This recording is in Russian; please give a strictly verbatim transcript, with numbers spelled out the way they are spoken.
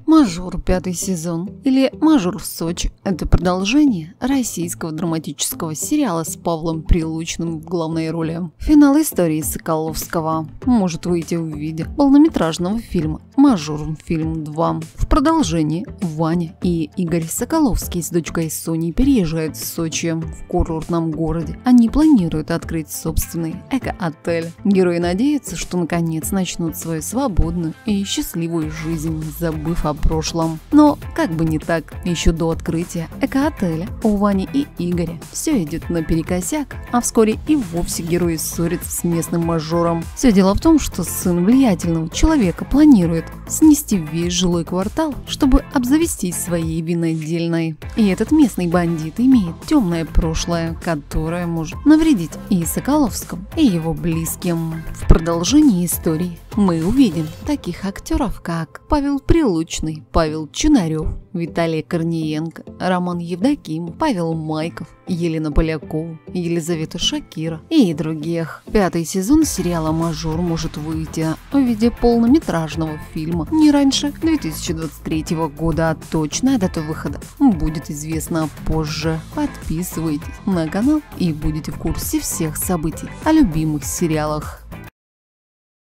Мажор пятый сезон или Мажор в Сочи – это продолжение российского драматического сериала с Павлом Прилучным в главной роли. Финал истории Соколовского может выйти в виде полнометражного фильма «Мажор фильм два». В продолжении Ваня и Игорь Соколовский с дочкой Соней переезжают в Сочи, в курортном городе. Они планируют открыть собственный эко-отель. Герои надеются, что наконец начнут свою свободную и счастливую жизнь, забыв о прошлом. Но как бы не так, еще до открытия эко-отеля у Вани и Игоря все идет наперекосяк, а вскоре и вовсе герои ссорятся с местным мажором. Все дело в том, что сын влиятельного человека планирует снести весь жилой квартал, чтобы обзавестись своей винодельной. И этот местный бандит имеет темное прошлое, которое может навредить и Соколовскому, и его близким. В продолжении истории мы увидим таких актеров, как Павел Прилучный, Павел Чинарев, Виталий Корниенко, Роман Евдокимов, Павел Майков, Елена Полякова, Елизавета Шакира и других. Пятый сезон сериала «Мажор» может выйти в виде полнометражного фильма не раньше две тысячи двадцать третьего года, а точная дата выхода будет известна позже. Подписывайтесь на канал и будете в курсе всех событий о любимых сериалах.